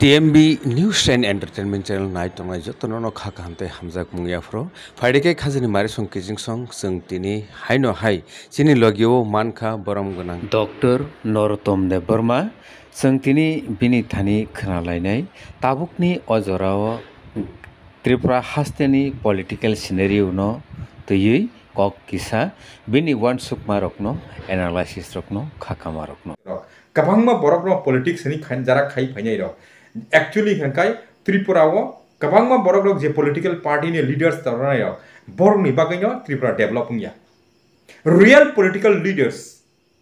TMB News and Entertainment Channel night tong jotono no kha kamte hamjak mungya fro faideke khajini mari song kijing song sung tini haino hai chini logio mankha borom gonang Dr. Narottam Debbarma sung tini bini thani khnalainai tabukni ojorao Tripura Hasteni political scenario no tuyui kok kisa bini one sukma rokno analysis rokno khakama rokno kabangma borokno politics ni khanjara khai phainai ro actually hankai Tripura wo kabangma borok je political party ni leaders tarnai ro borok ni bagaino Tripura developing ya real political leaders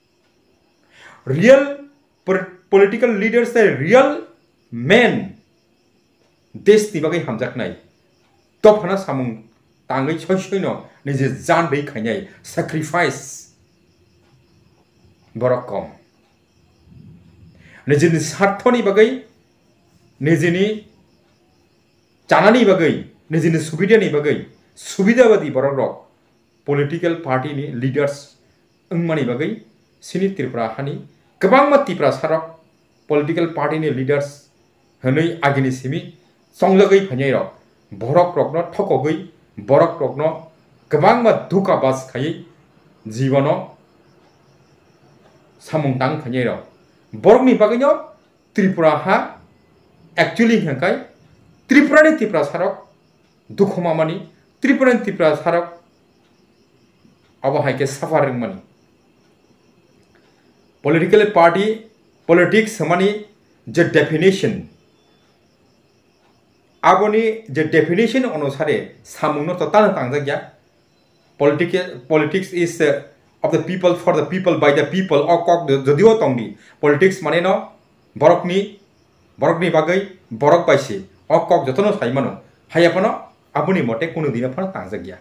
say real men desh ni bagai hamjak nai top hana samung tangai choi no nije jan bei khainai sacrifice borok kom निजेनि स्वार्थनि बागै निजेनि जानानि बागै निजेनि सुबिदानि बागै सुबिदाबादि बरक रक political पार्टीनि leaders अंगमानि बागै सिनि त्रिपुरा हानि गोबां मातिफ्रा सारक पलिटिकल पार्टीनि लीडर्स हनै आगिनि सिमि संजगै फाइनाय रक बरक रकनो ठकगै बरक रकनो गोबां मा दुखा बास खायै जीवनो सामुंदां फाइनाय रक borok ni bagaino Tripura ha actually hankai Tripura ni Tripura sarok dukhoma mani Tripura ni Tripura sarok abahai ke suffering mani political party politics mani je definition aboni je definition onusare samungno to tan tangjagya politics is of the people for the people by the people or kok jodio tongni politics mane no borokni bagai borok paise or kok jotono saimano hayapano abuni mote kono dina phana tangjagya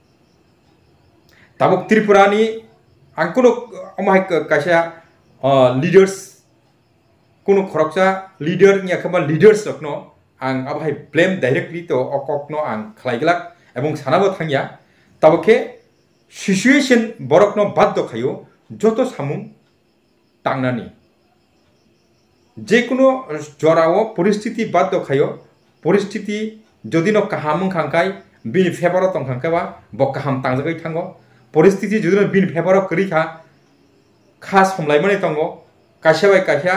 tabuk Tripura ni angkuno amai kaisa leaders kono khoroksa leader nya khaba leaders rokno ang abai blame directly to okok no ang khlaiglak ebong sanabo thangya tabukhe situation borok no baddo khayo joto samung tangnani jekono jorao poristiti baddo khayo poristiti jodino kahamung khangkai bini favor tong khangkai ba bo kaham tangjagai thango poristiti jodino bini favor kri kha khas homlai mane tongo kasia bai kasia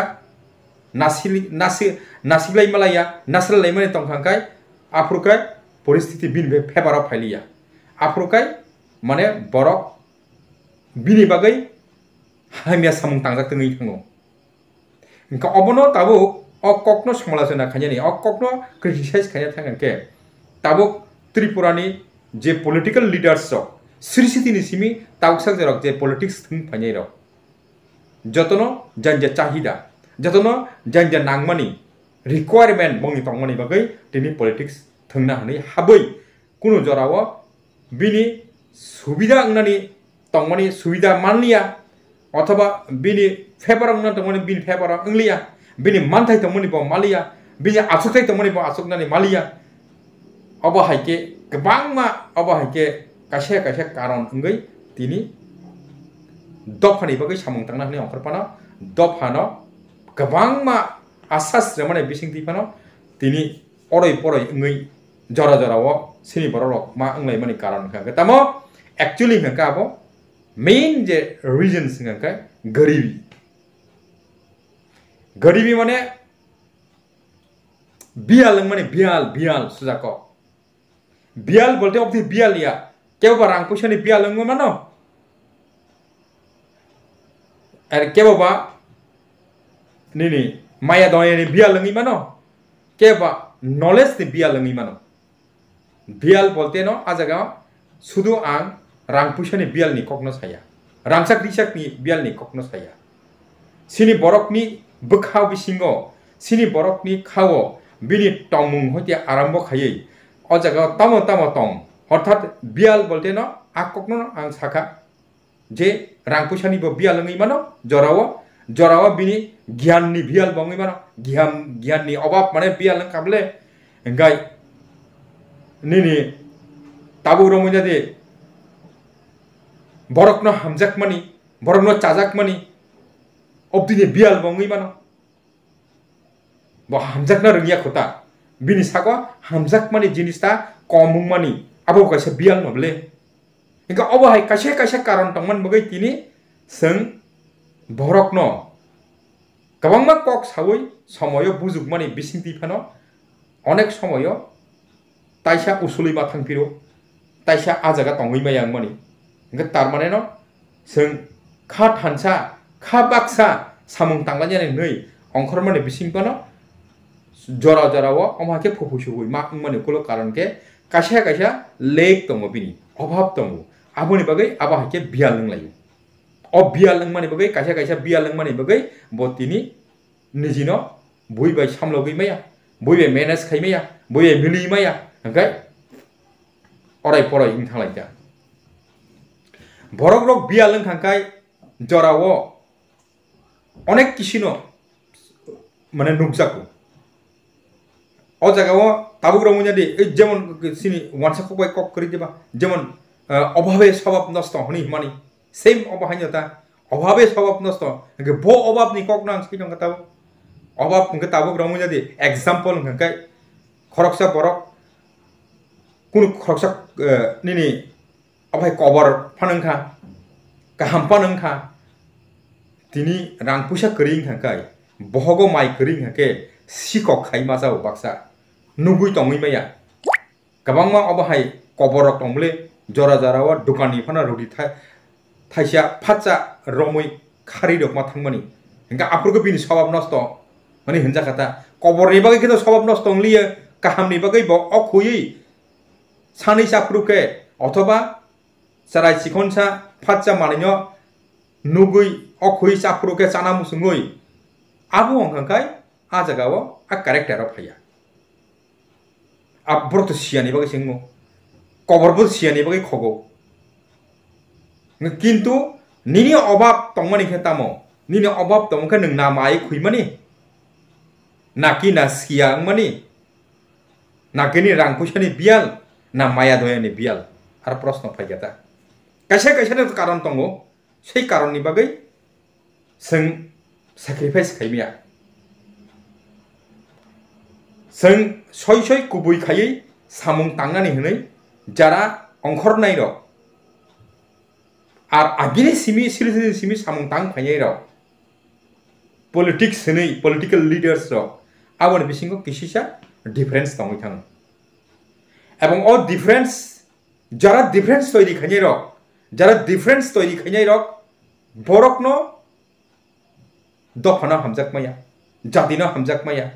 nasiblai malaya nasralai mane tong khangkai afrukai poristiti bini favor phailia afrukai माने बरक बिनि बागै हामिया सामुं तांजाक तंगै थांगो इनका अबनो ताबो अककनो समालोचना खायनि अककनो criticise खायनि थांगनके ताबो त्रिपुरानि जे पॉलिटिकल लीडर्स सिरिसितिनि सिमि तावकसाक जरक जे पॉलिटिक्स थं फायनि र जतनो जंजा चाहिदा जतनो जंजा नांगमानि रिक्वायरमेंट बंनि तंगमानि बागै तिनि पॉलिटिक्स थंना हनै हाबै कुनु जराव बिनि सुबिदा अंगनानि तंगमानि सुबिदा मानलिया अथवा बिनि फेवर अंगना तंगमानि बिनि फेवर अंगलिया बिनि मानथाय तंगमानि ब मालिया बिनि आसुकथाय तंगमानि ब आसुकनानि मालिया अबहायके गोबांमा अबहायके कासे कारण अंगै तिनि दफानि बगै सामुं तांना हनै अंखरपाना दफानो गोबांमा आसास माने बिसिंतिफानो तिनि अरय परय अंगै जरा जराव सिनि बरक मा अंगलाय माने कारण खा तमो actually hangka abo main je reasons hangka garibi mane bial mane bial sujako bial bolte opti bial ya keu barang pushani bial mano er keu ba nini maya doye ni bial mano keba knowledge ni bial mano bial bolte no ajaga sudu ang rang pushani bial ni kokno saya rangsak risak ni bial ni kokno saya sini borok ni bukhaw bisingo sini borok ni khawo bini tongmung hotia arambo khayei o jaga tamo tong hortat bial bolte no akokno ang saka je rang pushani bo bial ngi mano jorawo bini gyan ni bial bongi mano gyan ni obab mane bial ng kable engai nini tabu romo jadi borokno hamjak mani borokno chajak mani obdini bial bongi mano bo hamjakna rungya khota bini sago hamjakmani jinista komungmani abo kaisa bial noble inga obo hai kaisa karon tongman bagai tini seng borokno kabangma kok sawi somoyo bujukmani bisingti phano onek somoyo taisa usuli ma thangpiro taisa ajaga tongui mayang mani inga tarmane no seng kha thansa kha baksa samung tanglanya nei ongkhormani bisingpano jora wo omake phopusugui ma mani kulo karon ke kaisa lek tongo bini obhab tongo aboni bagai aba hake bial nglai o bial nangmani bagai kaisa bial nangmani bagai botini nijino bui bai samlogui maya bui bai manage khai maya bui bai mili maya angkai orai porai ing thalai da borok rok bial nang thangkai jorawo onek kisino mane nukjaku o jagao tabuk romunya di jemon sini wansa kobai kok kori diba jemon অভাবে স্বভাব নষ্ট হনি মানি same অবহান্যতা অভাবে স্বভাব নষ্ট bo অভাব ni kok nang sikong kataw অভাব ngka tabuk romu jadi example ngkai khoroksa borok kun khoroksa nini abai cover phanangkha kaham panangkha tini rang pusa kering ngkai bohogo mai kering ngke sikok khai ma jaw baksa nugui tongui maya kabangma obahai coverok tongle jora jarawa dukani phana rodi thaisa phacha romui khari rokma thangmani engka apurgo bini swabab nosto mani hinja kata kobor ni bagai kito swabab nosto ngliye kaham ni bagai bo okhuyui sani sapruke othoba sarai sikhonsa phacha manino nugui okhui sapruke chana musungui abu ongkai a jagao a character of phaya abrot siani bagai singmo কবরবো সিয়ানি বাকি খগো কিন্তু নিনি অভাব তংমানি খেতামো নিনি অভাব তংখা নং নামাই খুইমানি নাকি না সিয়াংমানি নাকিনি রাং পয়সানি বিয়াল না মায়া দয়ানি বিয়াল আর প্রশ্ন ফাইগাতা কাইসা কারণ তঙ্গো সেই কারণনি বাগৈ जों sacrifice खाइमिया जों सय गुबै खायै सामुं तांनानै होनै যারা অংখর নাই র আর আগিনে সিমি সিরিজে সিমি সামং তাং ফাইনাই র পলিটিক্স হनै পলিটিক্যাল লিডার্স র আবন বিসিংক কিসিসা ডিফারেন্স দङै थाङो এবং ও ডিফারেন্স যারা ডিফারেন্স তৈরি খাইনাই র যারা ডিফারেন্স তৈরি খাইনাই র বরকনো দফানা হামজাকমায়া জাতিনা হামজাকমায়া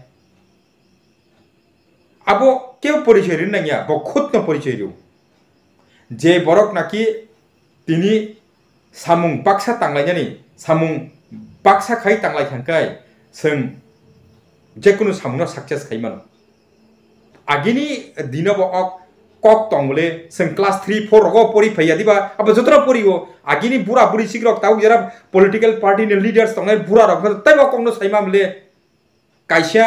আবো কেউ পরিচয় রিন নাইয়া ব খুদনো পরিচয় রিউ যে বরক নাকি তিনি সামুং বাক্সা তাंलायनानै সামুং বাক্সা খাই तांलाय थांखाय जों जेकुनु सामुंना सक्सेस खाइमान आगिनि दिनबो अक कक तंगले जों क्लास 3 4 रगो परि फैया दिबा अब जतरा परियो आगिनि बुरा बुरि सिग्रक ताउ जरा पॉलिटिकल पार्टी नि लीडर्स तंगाय बुरा रग तैबो कंनो साइमामले काइसा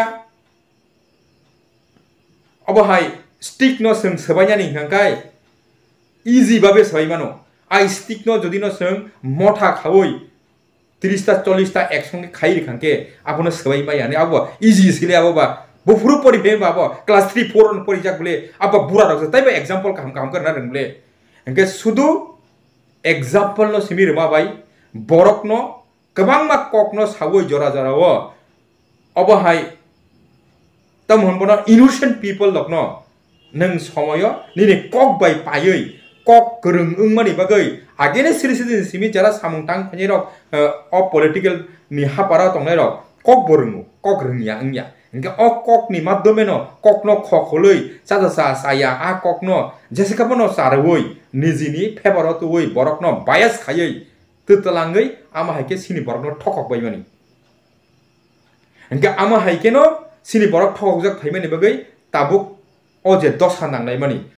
अबहाय स्टिक न जों सोबायनानै हांखाय इजी भाबे सोबायमानो आइ स्टिक न जदि न जों मथा खावै 30 टा 40 टा एकसंगे खाइ रिखांके आपनो सोबायमायाने आबो इजी सिले आबोबा बुफुरु परिफे बाबो क्लास 3 4 न परिजाकले आबो बुरा रग तैबो एग्जांपल काम करना रंगले एंके सुदु एग्जांपल न सिमिर माबाय बरक न गोबां मा कक न सावै जरा जराव अबहाय तम हनबना इनोसेंट पीपल लकनो नों समयो निने कक बाय पायै कक गोरों ओंमानि बागै आगेने सिरिसिदि सिमि जरा सामुंतां खनि रक अ पॉलिटिकल नि हापारा तंनाय रक कक बोरंगु कक रोंगिया ओंगिया इनके अ कक नि माध्यमे न कक न खखलै साजा साया आ कक न जेसेकाबो न सारवै निजिनि फेवरत वै बरक न बायस खायै ततलाङै आमा हायके सिनि बरक न ठकक बायमानि इनके आमा हायके न सिनि बरक ठकक जाक फाइमानि बागै ताबुक अजे दसा नांनाय मानि